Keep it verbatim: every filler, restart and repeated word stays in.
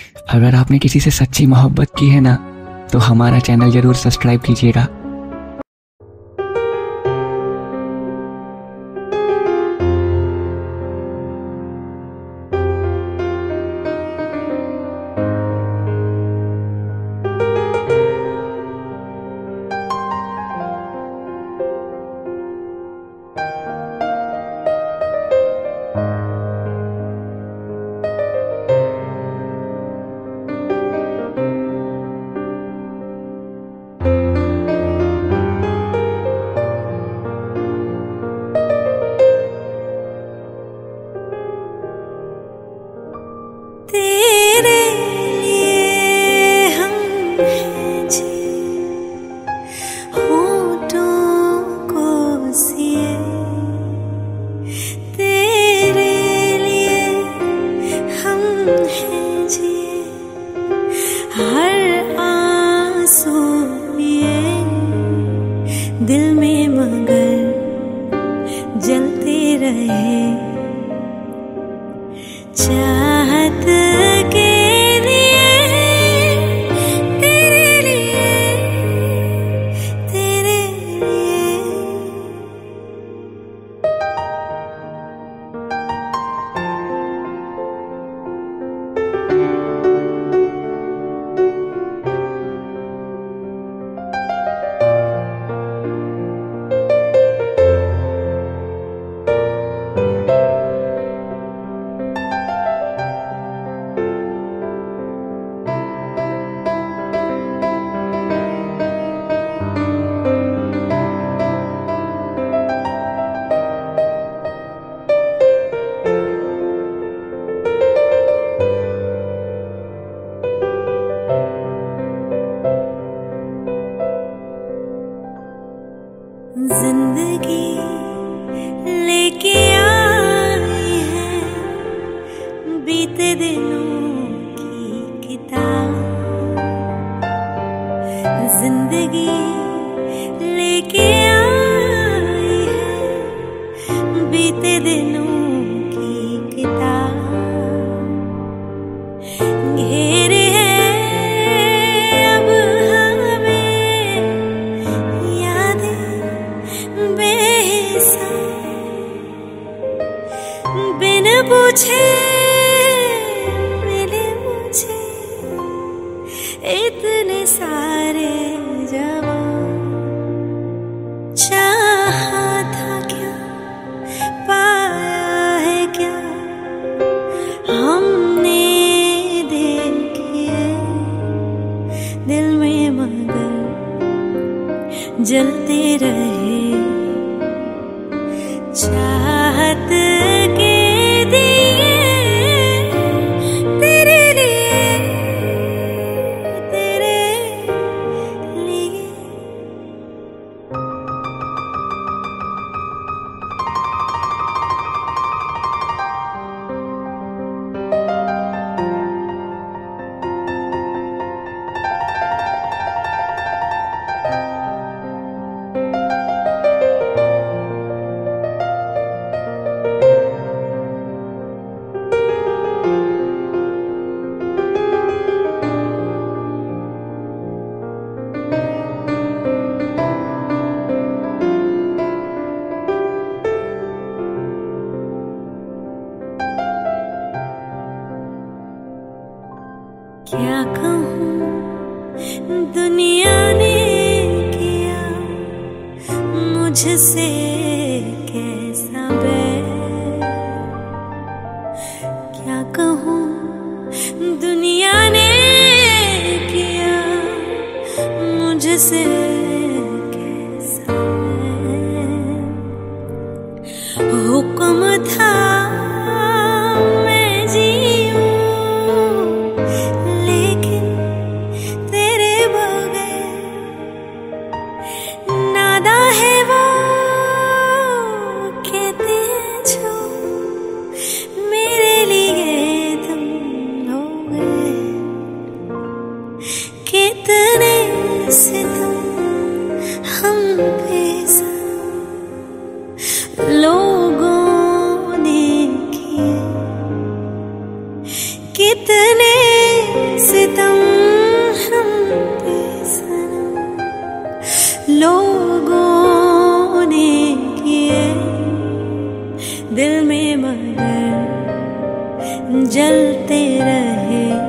अगर आपने किसी से सच्ची मोहब्बत की है ना, तो हमारा चैनल जरूर सब्सक्राइब कीजिएगा। तेरे लिए हम हैं जी, होठों को सिए। तेरे लिए हम हैं जी, हर आंसू पिए। दिल में मगर जलते रहे चाहत के लिए, तेरे लिए, तेरे लिए। जिंदगी लेके आई है बीते दिनों की किताब। जिंदगी लेके आई है बीते दिनों की किताब। घेरे बिन पूछे मिले मुझे इतने सारे जवाब। चाहा था क्या, पाया है क्या, हमने देखिए। दिल में मगर जलते रहे चाहत के दिए। तेरे लिए, तेरे लिए। क्या कहूँ दुनिया ने किया मुझसे कैसा बैर। क्या कहूँ दुनिया ने किया मुझसे कैसा बैर। हुक्म था मैं जीऊं, नादा है वो कहते हैं जो मेरे लिए तुम हो गए। कितने से तुम सितम हम पे सनम लोगों ने किए, दिल में मगर जलते रहे।